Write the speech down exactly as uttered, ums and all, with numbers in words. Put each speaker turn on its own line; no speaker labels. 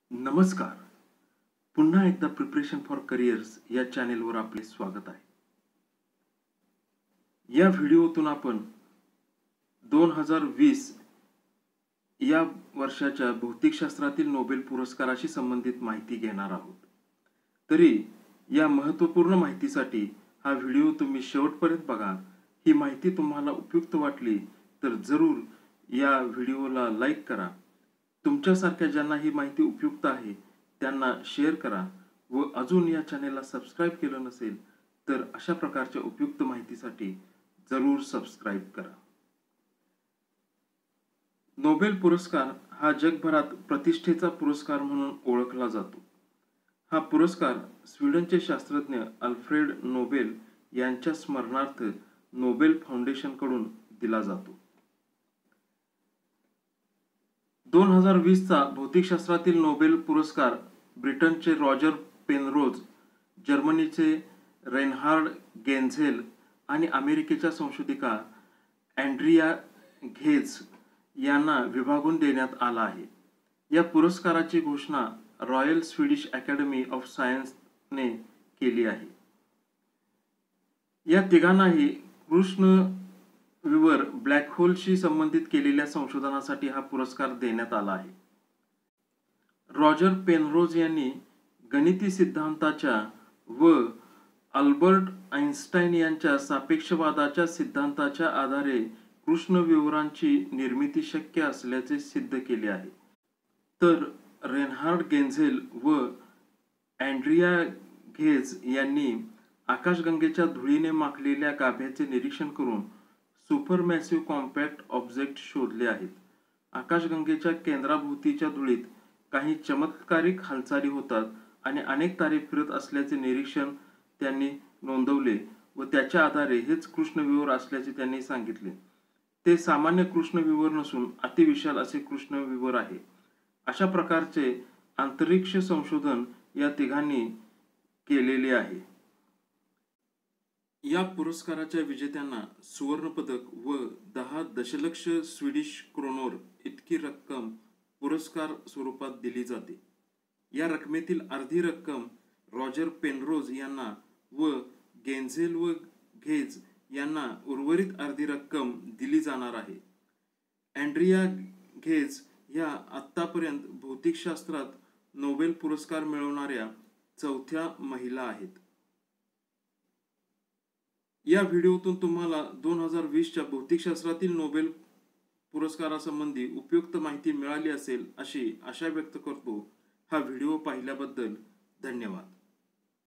नमस्कार. पुन्हा एकदा प्रिपरेशन फॉर करिअर्स या चॅनेलवर आपले स्वागत आहे. या व्हिडिओतून आपण दोन हजार वीस या वर्षाच्या भौतिकशास्त्रातील नोबेल पुरस्काराशी संबंधित माहिती घेणार आहोत. तरी या महत्त्वपूर्ण माहितीसाठी हा व्हिडिओ तुम्ही शेवटपर्यंत बघा. ही माहिती तुम्हाला उपयुक्त वाटली तर जरूर या व्हिडिओला लाईक करा. तुमच्यासारख्या ज्यांना ही माहिती उपयुक्त आहे त्यांना शेअर करा व अजून या चॅनेलला सबस्क्राइब केलं नसेल तर अशा प्रकारच्या उपयुक्त माहितीसाठी जरूर सबस्क्राइब करा. नोबेल पुरस्कार हा जगभरात प्रतिष्ठेचा पुरस्कार म्हणून ओळखला जातो. हा पुरस्कार स्वीडनचे शास्त्रज्ञ अल्फ्रेड नोबेल यांच्या स्मरणार्थ नोबेल फाउंडेशन कडून दिला जातो. दोन हजार वीस चा भौतिकशास्त्रातील नोबेल पुरस्कार ब्रिटनचे रॉजर पेनरोज, जर्मनीचे रेनहार्ड गेन्झेल आणि अमेरिकेच्या संशोधिका अँड्रिया घेज यांना विभागून देण्यात आला आहे. या पुरस्काराची घोषणा रॉयल स्वीडिश अकॅडमी ऑफ सायन्सने केली आहे. या तिघांनाही कृष्ण विवर ब्लॅक होलशी संबंधित केलेल्या संशोधनासाठी हा पुरस्कार देण्यात आला आहे. रॉजर पेनरोज यांनी गणिती सिद्धांताच्या व अल्बर्ट आइन्स्टाईन यांच्या सापेक्षवादाच्या सिद्धांताच्या आधारे कृष्ण विवरांची निर्मिती शक्य असल्याचे सिद्ध केले आहे. तर रेनहार्ड गेन्झेल व अँड्रिया घेज यांनी आकाशगंगेच्या धुळीने माखलेल्या गाभ्याचे निरीक्षण करून सुपरमॅसिव्ह कॉम्पॅक्ट ऑब्जेक्ट शोधले आहेत. आकाशगंगेच्या केंद्राभोवतीच्या धुळीत काही चमत्कारिक हालचाली होतात आणि अनेक तारे फिरत असल्याचे निरीक्षण त्यांनी नोंदवले व त्याच्या आधारे हेच कृष्णविवर असल्याचे त्यांनी सांगितले. ते सामान्य कृष्णविवर नसून अतिविशाल असे कृष्णविवर आहे. अशा प्रकारचे अंतरिक्ष संशोधन या तिघांनी केलेले आहे. या पुरस्काराच्या विजेत्यांना सुवर्ण पदक व दहा दशलक्ष स्वीडिश क्रोनर इतकी रक्कम पुरस्कार स्वरूपात दिली जाते. या रकमेतील अर्धी रक्कम रॉजर पेनरोज यांना व गेन्झेल व घेज यांना उर्वरित अर्धी रक्कम दिली जाणार आहे. अँड्रिया घेज ह्या आत्तापर्यंत भौतिकशास्त्रात नोबेल पुरस्कार मिळवणाऱ्या चौथ्या महिला आहेत. या व्हिडिओतून तुम्हाला दोन हजार वीस च्या भौतिकशास्त्रातील नोबेल पुरस्कारासंबंधी उपयुक्त माहिती मिळाली असेल अशी आशा व्यक्त करतो. हा व्हिडिओ पाहिल्याबद्दल धन्यवाद.